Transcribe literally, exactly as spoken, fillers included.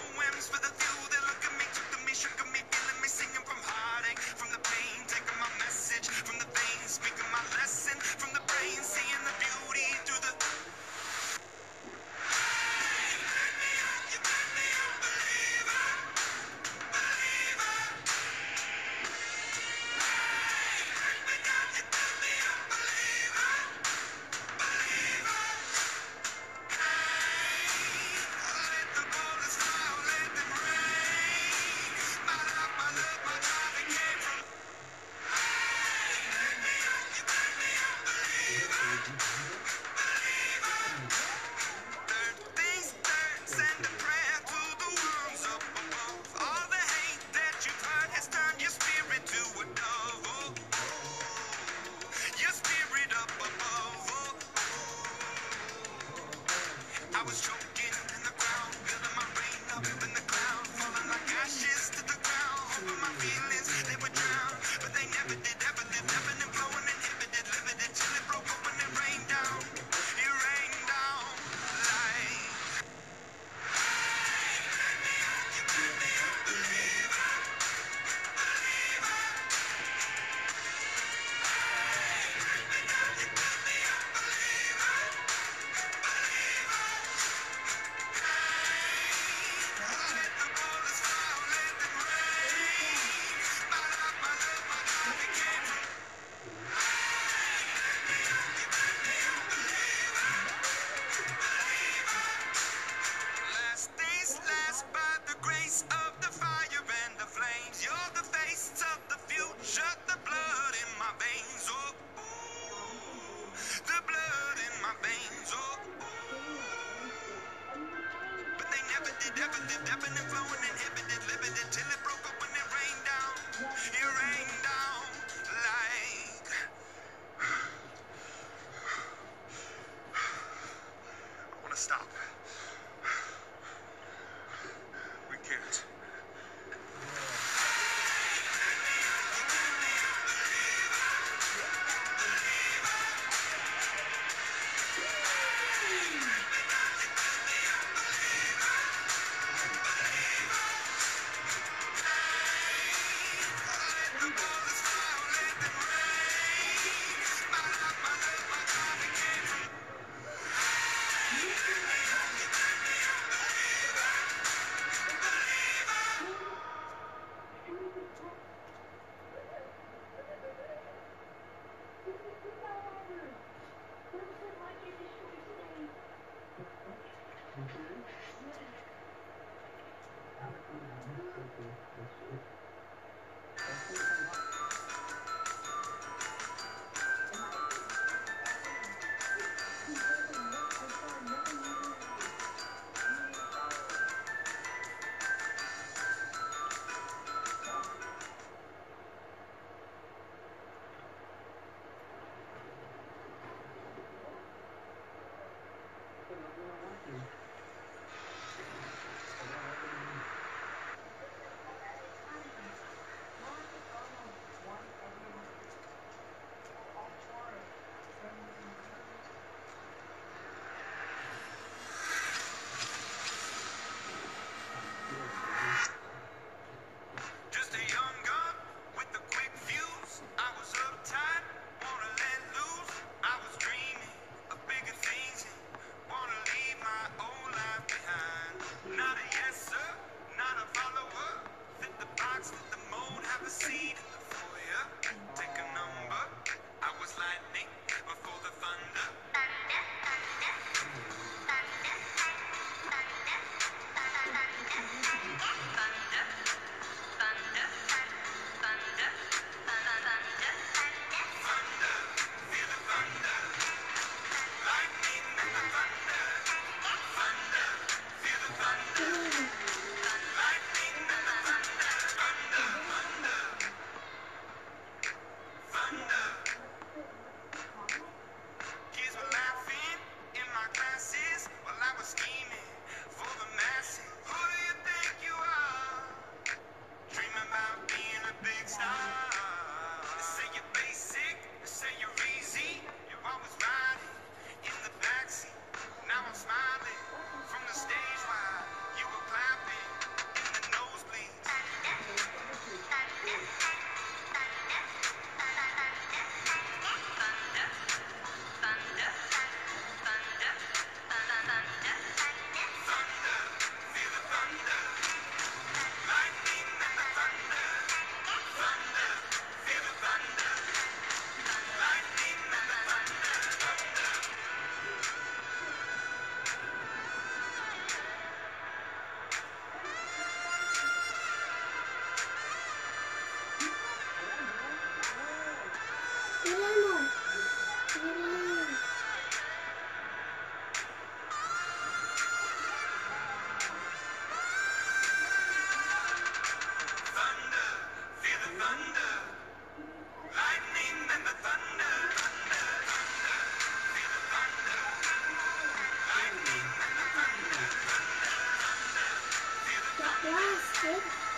poems for the few that look at me, took to me, shook at me, feeling me, singing from heartache, from the pain, taking my message from the veins, speaking my lesson from the brain, seeing the beauty through the. I was choking in the ground, building my rain up in the cloud, falling like ashes to the ground, hoping my feelings, they would drown, but they never did, ever did, ebbing and flowing, inhibited, limited, till it broke open and rained down, it rained down, like. You made me a believer, believer. Hey, me now, you made me a believer, believer. Last days last by the grace of the fire and the flames. You're the face of the future, the blood in my veins. Oh, ooh, the blood in my veins. Oh, ooh. But they never did, ever did, ebbing and flowing, inhibited, limited, till it broke up when it rained down. It rained down like. I wanna stop. We can't. got blasted.